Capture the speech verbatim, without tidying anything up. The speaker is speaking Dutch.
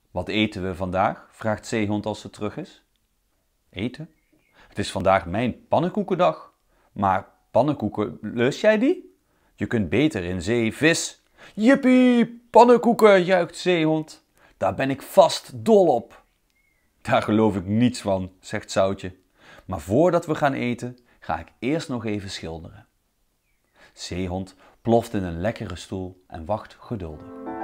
Wat eten we vandaag? Vraagt Zeehond als ze terug is. Eten? Het is vandaag mijn pannenkoekendag. Maar pannenkoeken, lust jij die? Je kunt beter in zee vis. Jippie, pannenkoeken, juicht Zeehond. Daar ben ik vast dol op. Daar geloof ik niets van, zegt Zoutje. Maar voordat we gaan eten, ga ik eerst nog even schilderen. Zeehond ploft in een lekkere stoel en wacht geduldig.